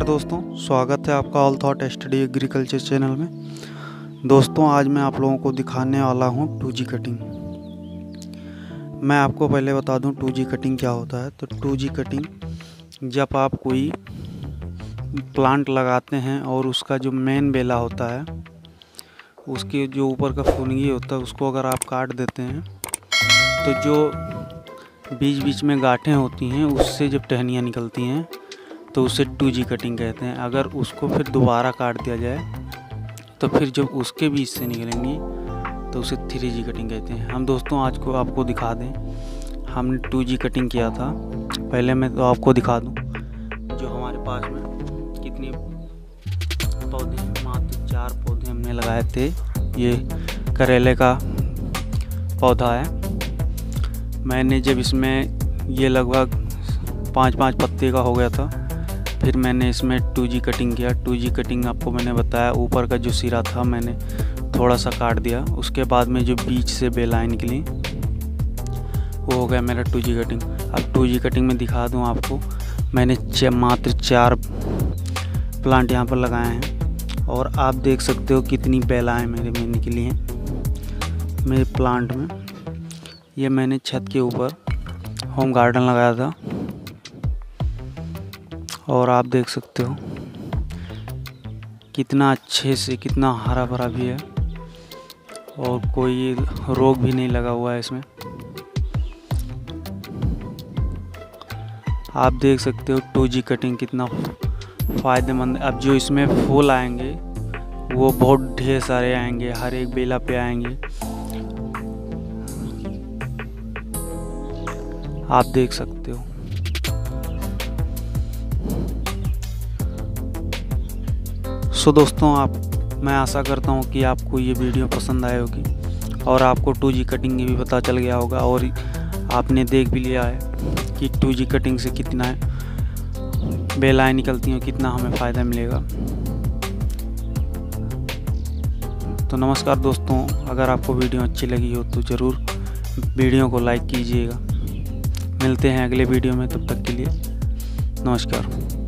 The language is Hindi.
दोस्तों, स्वागत है आपका all thought study agriculture channel में। दोस्तों, आज मैं आप लोगों को दिखाने वाला हूं 2G कटिंग। मैं आपको पहले बता दूं 2G कटिंग क्या होता है। तो 2G कटिंग, जब आप कोई प्लांट लगाते हैं और उसका जो मेन बेला होता है, उसके जो ऊपर का फुनगी होता है, उसको अगर आप काट देते हैं तो जो बीच बीच में गांठें होती हैं उससे जब टहनियाँ निकलती हैं तो उसे 2G कटिंग कहते हैं। अगर उसको फिर दोबारा काट दिया जाए तो फिर जब उसके बीच से निकलेंगी तो उसे 3G कटिंग कहते हैं। हम दोस्तों आज को आपको दिखा दें, हमने 2G कटिंग किया था। पहले मैं तो आपको दिखा दूं जो हमारे पास में कितने पौधे, मात्र 4 पौधे हमने लगाए थे। ये करेले का पौधा है। मैंने जब इसमें ये लगभग 5-5 पत्ते का हो गया था, फिर मैंने इसमें 2G कटिंग किया। 2G कटिंग आपको मैंने बताया, ऊपर का जो सिरा था मैंने थोड़ा सा काट दिया। उसके बाद में जो बीच से बेलाएं निकली वो हो गया मेरा 2G कटिंग। अब 2G कटिंग में दिखा दूं आपको, मैंने मात्र 4 प्लांट यहाँ पर लगाए हैं और आप देख सकते हो कितनी बेलाएं मेरे में निकली हैं मेरे प्लांट में। ये मैंने छत के ऊपर होम गार्डन लगाया था और आप देख सकते हो कितना अच्छे से, कितना हरा भरा भी है और कोई रोग भी नहीं लगा हुआ है इसमें। आप देख सकते हो 2G कटिंग कितना फ़ायदेमंद। अब जो इसमें फूल आएंगे वो बहुत ढेर सारे आएंगे, हर एक बेला पे आएंगे। आप देख सकते हो। सो दोस्तों, मैं आशा करता हूँ कि आपको ये वीडियो पसंद आई होगी और आपको 2G कटिंग भी पता चल गया होगा और आपने देख भी लिया है कि 2G कटिंग से कितना बेलाएं निकलती हैं, कितना हमें फ़ायदा मिलेगा। तो नमस्कार दोस्तों, अगर आपको वीडियो अच्छी लगी हो तो ज़रूर वीडियो को लाइक कीजिएगा। मिलते हैं अगले वीडियो में, तब तक के लिए नमस्कार।